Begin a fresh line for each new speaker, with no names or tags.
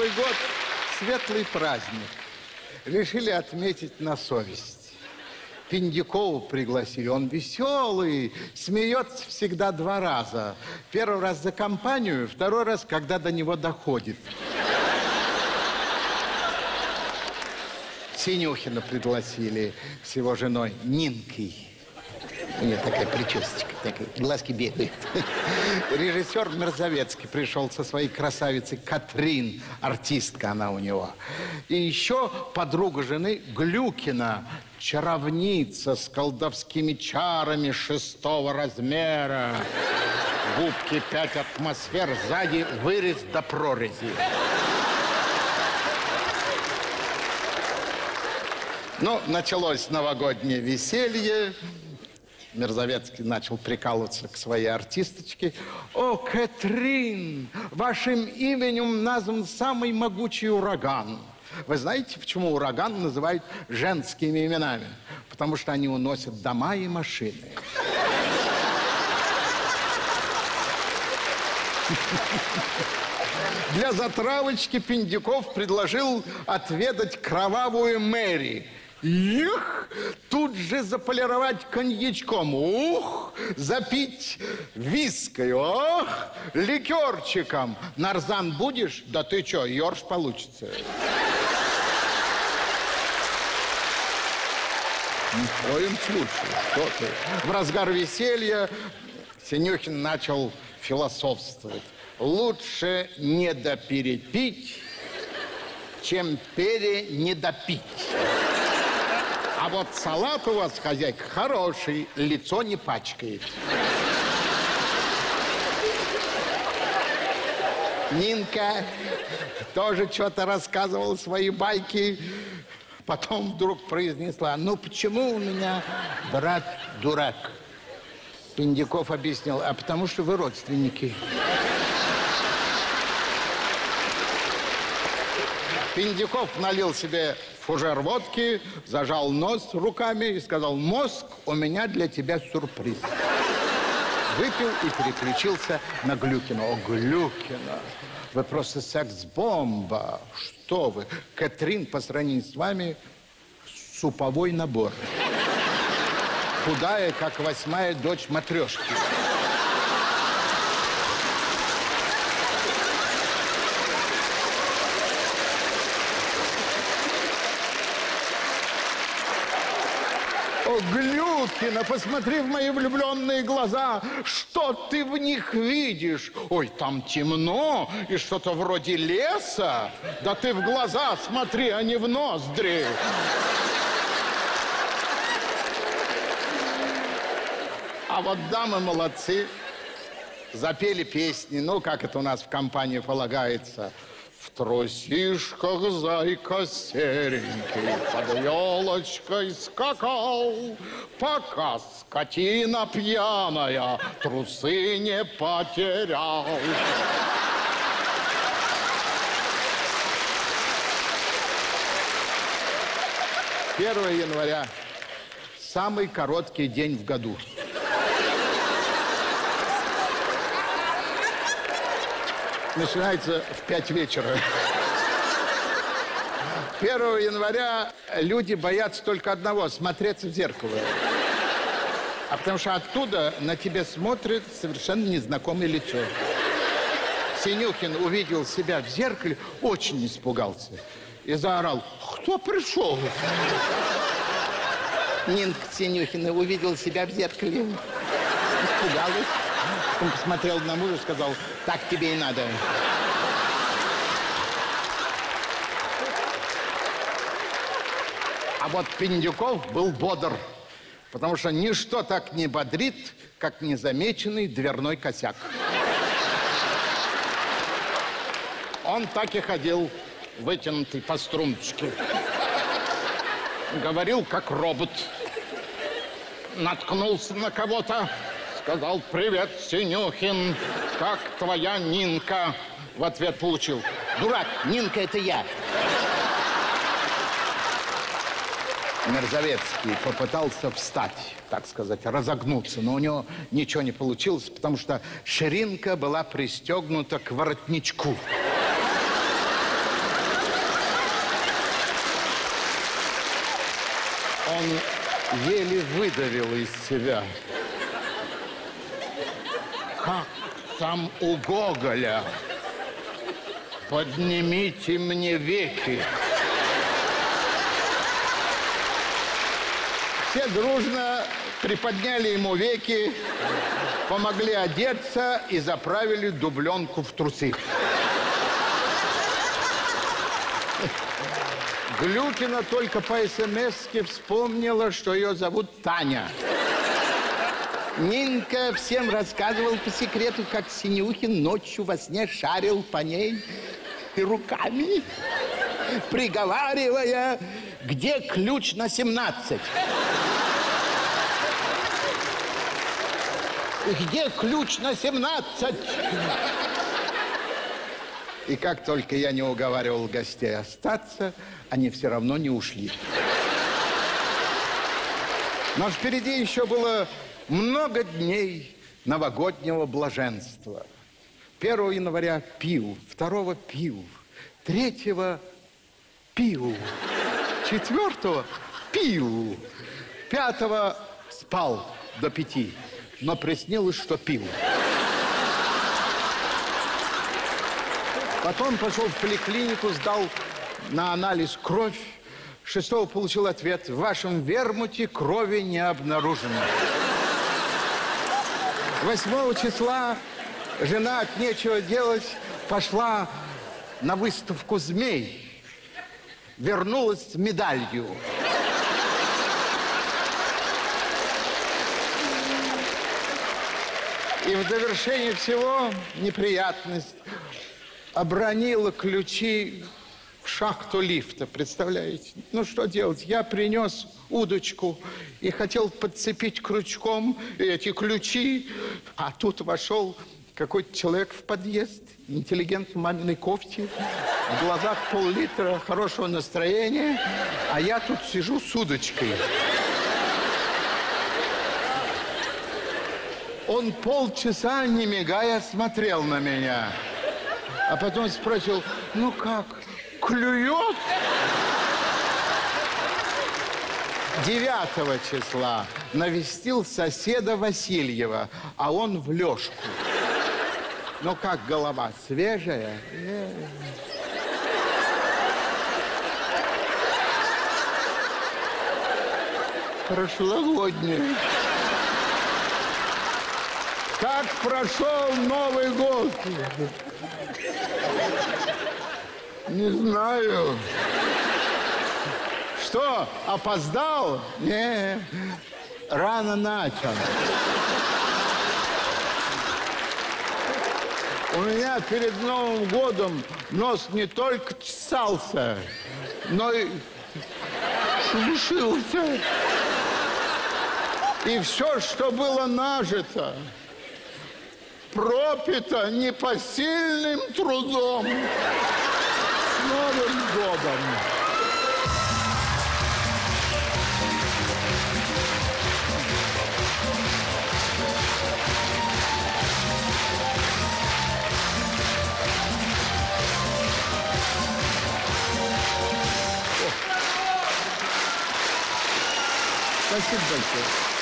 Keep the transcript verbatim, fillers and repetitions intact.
Новый год – светлый праздник. Решили отметить на совесть. Пиндюкова пригласили. Он веселый, смеется всегда два раза. Первый раз за компанию, второй раз, когда до него доходит. Синюхина пригласили с его женой Нинкой. У нее такая причесочка, такая, глазки бегают. Режиссер Мерзавецкий пришел со своей красавицей Катрин, артистка она у него. И еще подруга жены Глюкина, чаровница с колдовскими чарами шестого размера. Губки пять атмосфер, сзади вырез до прорези. Ну, началось новогоднее веселье. Мерзавецкий начал прикалываться к своей артисточке. О, Кэтрин, вашим именем назван самый могучий ураган. Вы знаете, почему ураган называют женскими именами? Потому что они уносят дома и машины. Для затравочки Пиндюков предложил отведать кровавую Мэри. Их, тут же заполировать коньячком, ух, запить виской, ох, ликерчиком. Нарзан будешь? Да ты чё, ёрш получится. Ни в коем случае, что ты. В разгар веселья Синюхин начал философствовать. Лучше недоперепить, чем перенедопить. А вот салат у вас, хозяйка, хороший, лицо не пачкает. Нинка тоже что-то рассказывала свои байки. Потом вдруг произнесла: ну почему у меня брат дурак? Пиндюков объяснил: а потому что вы родственники. Пиндюков налил себе фужер водки, зажал нос руками и сказал: мозг, у меня для тебя сюрприз. Выпил и переключился на Глюкина. О, Глюкина, вы просто секс-бомба. Что вы? Кэтрин по сравнению с вами суповой набор. Худая, как восьмая дочь матрешки. О, Глюкина, посмотри в мои влюбленные глаза. Что ты в них видишь? Ой, там темно и что-то вроде леса. Да ты в глаза смотри, а не в ноздри. А вот дамы молодцы. Запели песни, ну, как это у нас в компании полагается. В трусишках зайка серенький под елочкой скакал, пока скотина пьяная трусы не потерял. первое января – самый короткий день в году. Начинается в пять вечера. первого января люди боятся только одного – смотреться в зеркало. А потому что оттуда на тебя смотрит совершенно незнакомое лицо. Синюхин увидел себя в зеркале, очень испугался и заорал: кто пришел? Нинка Синюхина увидел себя в зеркале, испугалась. Он посмотрел на мужа и сказал: так тебе и надо. А вот Пиндюков был бодр, потому что ничто так не бодрит, как незамеченный дверной косяк. Он так и ходил, вытянутый по струночке. Говорил, как робот. Наткнулся на кого-то. Сказал: привет, Синюхин, как твоя Нинка? В ответ получил: дурак, Нинка, это я. Мерзавецкий попытался встать, так сказать, разогнуться, но у него ничего не получилось, потому что ширинка была пристегнута к воротничку. он еле выдавил из себя. Как там у Гоголя? Поднимите мне веки. Все дружно приподняли ему веки, помогли одеться и заправили дубленку в трусы. Глюкина только по смс-ке вспомнила, что ее зовут Таня. Нинка всем рассказывал по секрету, как Синюхин ночью во сне шарил по ней и руками, приговаривая, где ключ на семнадцать. Где ключ на семнадцать? И как только я не уговаривал гостей остаться, они все равно не ушли. Но впереди еще было много дней новогоднего блаженства. Первого января пил, второго пил, третьего пил, четвертого пил, пятого спал до пяти, но приснилось, что пил. Потом пошел в поликлинику, сдал на анализ кровь. Шестого получил ответ: в вашем вермуте крови не обнаружено. Восьмого числа жена от нечего делать пошла на выставку змей. Вернулась с медалью. И в довершение всего неприятность. Обронила ключи в шахту лифта, представляете? Ну, что делать? Я принес удочку и хотел подцепить крючком эти ключи, а тут вошел какой-то человек в подъезд, интеллигент в маминой кофте, в глазах пол-литра хорошего настроения, а я тут сижу с удочкой. Он полчаса, не мигая, смотрел на меня. А потом спросил: ну как, клюет? Девятого числа навестил соседа Васильева, а он в лёжку. Ну как голова, свежая? Прошлогодняя. Как прошел Новый год? Не знаю. Что, опоздал? Не, рано начал. У меня перед Новым годом нос не только чесался, но и шелушился. И все, что было нажито, пропито непосильным трудом. С Новым годом! Спасибо большое.